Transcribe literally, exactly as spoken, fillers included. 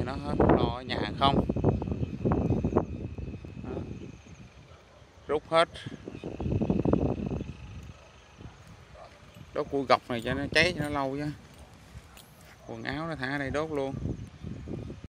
nó hết lo ở nhà không. Đó. Rút hết. Đốt củi gọc này cho nó cháy cho nó lâu chứ. Quần áo nó thả ở đây đốt luôn.